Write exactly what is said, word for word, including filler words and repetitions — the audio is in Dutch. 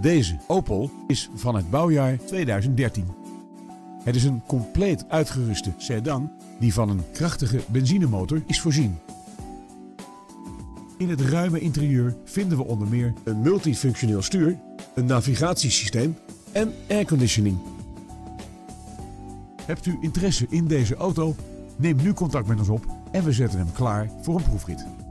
Deze Opel is van het bouwjaar tweeduizend dertien. Het is een compleet uitgeruste sedan die van een krachtige benzinemotor is voorzien. In het ruime interieur vinden we onder meer een multifunctioneel stuur, een navigatiesysteem en airconditioning. Hebt u interesse in deze auto? Neem nu contact met ons op en we zetten hem klaar voor een proefrit.